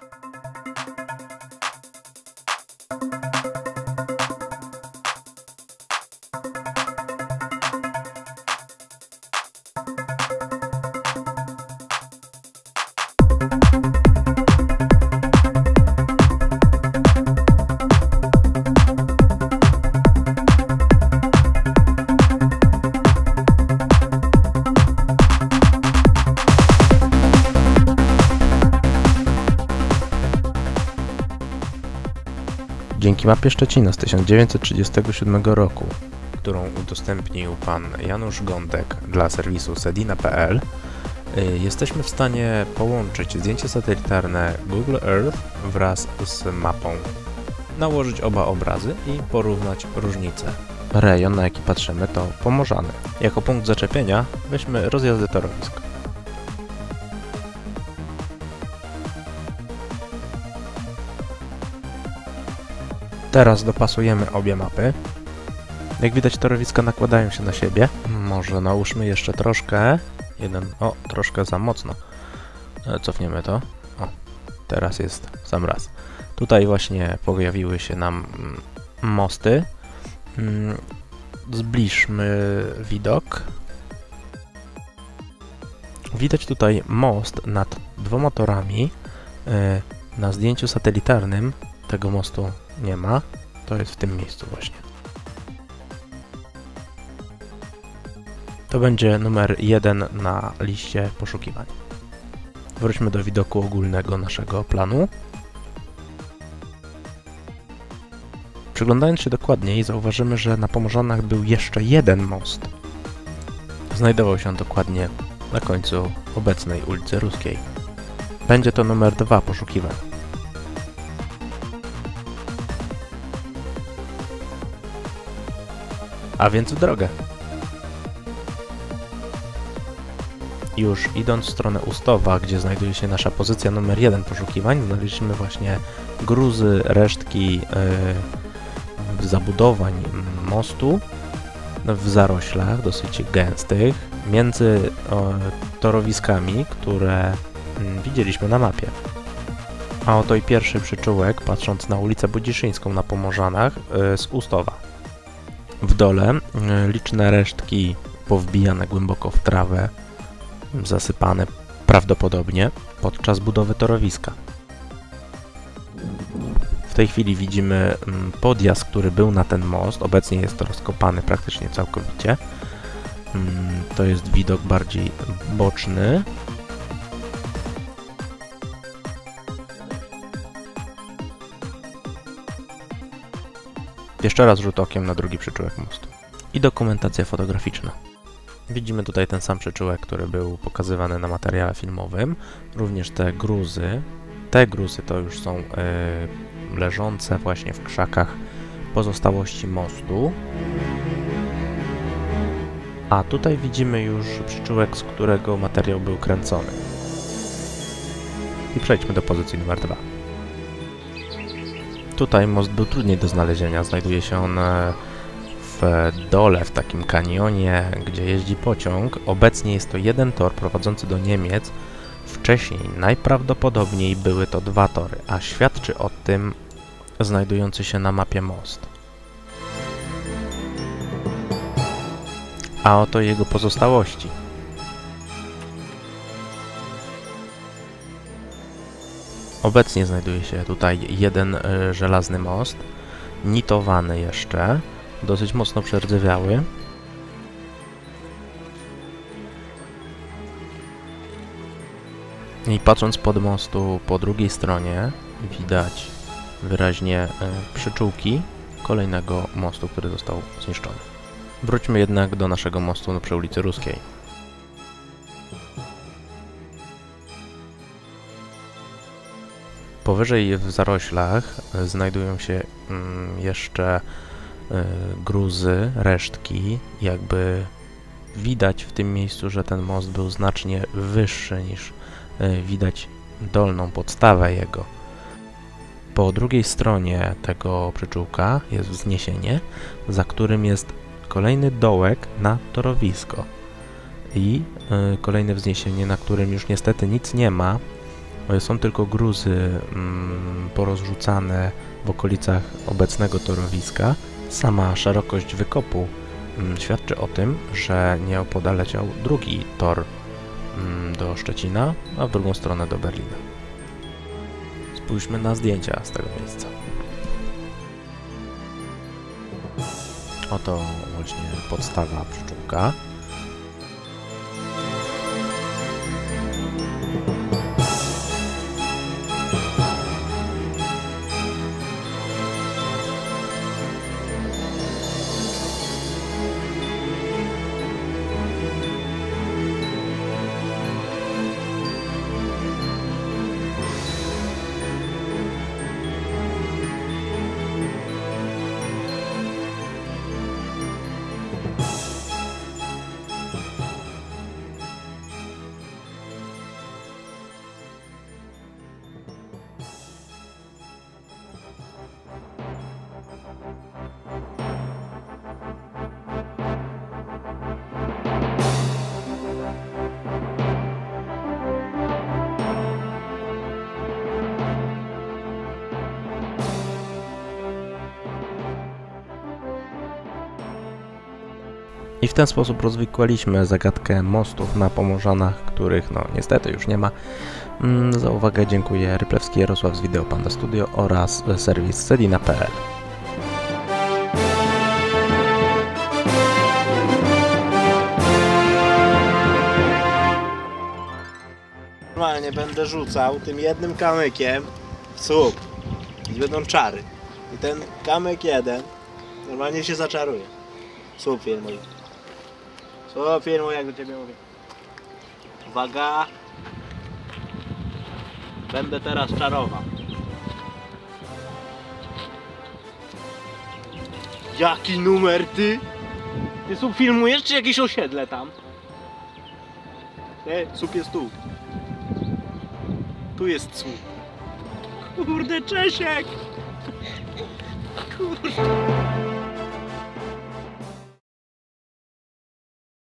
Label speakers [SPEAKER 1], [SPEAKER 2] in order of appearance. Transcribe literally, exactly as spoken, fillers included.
[SPEAKER 1] Dzięki mapie Szczecina z tysiąc dziewięćset trzydziestego siódmego roku, którą udostępnił pan Janusz Gądek dla serwisu sedina kropka p l, jesteśmy w stanie połączyć zdjęcie satelitarne Google Earth wraz z mapą, nałożyć oba obrazy i porównać różnice. Rejon, na jaki patrzymy, to Pomorzany. Jako punkt zaczepienia weźmy rozjazdy torowisk. Teraz dopasujemy obie mapy. Jak widać, torowiska nakładają się na siebie. Może nałóżmy jeszcze troszkę. Jeden, o, troszkę za mocno. Cofniemy to. O, teraz jest sam raz. Tutaj właśnie pojawiły się nam mosty. Zbliżmy widok. Widać tutaj most nad dwoma torami. Na zdjęciu satelitarnym tego mostu nie ma. To jest w tym miejscu właśnie. To będzie numer jeden na liście poszukiwań. Wróćmy do widoku ogólnego naszego planu. Przyglądając się dokładniej, zauważymy, że na Pomorzanach był jeszcze jeden most. Znajdował się on dokładnie na końcu obecnej ulicy Ruskiej. Będzie to numer dwa poszukiwań. A więc w drogę. Już idąc w stronę Ustowa, gdzie znajduje się nasza pozycja numer jeden poszukiwań, znaleźliśmy właśnie gruzy, resztki yy, zabudowań mostu w zaroślach dosyć gęstych, między yy, torowiskami, które yy, widzieliśmy na mapie. A oto i pierwszy przyczółek, patrząc na ulicę Budziszyńską na Pomorzanach yy, z Ustowa. W dole yy, liczne resztki powbijane głęboko w trawę, zasypane prawdopodobnie podczas budowy torowiska. W tej chwili widzimy podjazd, który był na ten most. Obecnie jest to rozkopany praktycznie całkowicie. To jest widok bardziej boczny. Jeszcze raz rzut okiem na drugi przyczółek mostu. I dokumentacja fotograficzna. Widzimy tutaj ten sam przyczółek, który był pokazywany na materiale filmowym. Również te gruzy. Te gruzy to już są yy, leżące właśnie w krzakach pozostałości mostu. A tutaj widzimy już przyczółek, z którego materiał był kręcony. I przejdźmy do pozycji numer dwa. Tutaj most był trudniej do znalezienia. Znajduje się on w dole, w takim kanionie, gdzie jeździ pociąg. Obecnie jest to jeden tor prowadzący do Niemiec. Wcześniej najprawdopodobniej były to dwa tory, a świadczy o tym znajdujący się na mapie most. A oto jego pozostałości. Obecnie znajduje się tutaj jeden y, żelazny most, nitowany jeszcze, dosyć mocno przerdzewiały. I patrząc pod mostu po drugiej stronie widać wyraźnie y, przyczółki kolejnego mostu, który został zniszczony. Wróćmy jednak do naszego mostu przy ulicy Ruskiej. Powyżej w zaroślach znajdują się mm, jeszcze y, gruzy, resztki. Jakby widać w tym miejscu, że ten most był znacznie wyższy niż y, widać dolną podstawę jego. Po drugiej stronie tego przyczółka jest wzniesienie, za którym jest kolejny dołek na torowisko i y, kolejne wzniesienie, na którym już niestety nic nie ma. Są tylko gruzy mm, porozrzucane w okolicach obecnego torowiska. Sama szerokość wykopu mm, świadczy o tym, że nieopodal leciał drugi tor mm, do Szczecina, a w drugą stronę do Berlina. Spójrzmy na zdjęcia z tego miejsca. Oto właśnie podstawa pszczółka. I w ten sposób rozwikłaliśmy zagadkę mostów na Pomorzanach, których no niestety już nie ma. Za uwagę dziękuję Ryplewski Jarosław z Video Panda Studio oraz serwis sedina kropka p l.
[SPEAKER 2] Normalnie będę rzucał tym jednym kamykiem w słup i będą czary. I ten kamyk jeden normalnie się zaczaruje. Słup filmuj. Słup filmuj, jak do ciebie mówię. Uwaga. Będę teraz czarował. Jaki numer ty? Ty słup filmujesz czy jakieś osiedle tam? Nie, słup jest tu. Tu jest słup. Kurde, Czesiek! Kurde.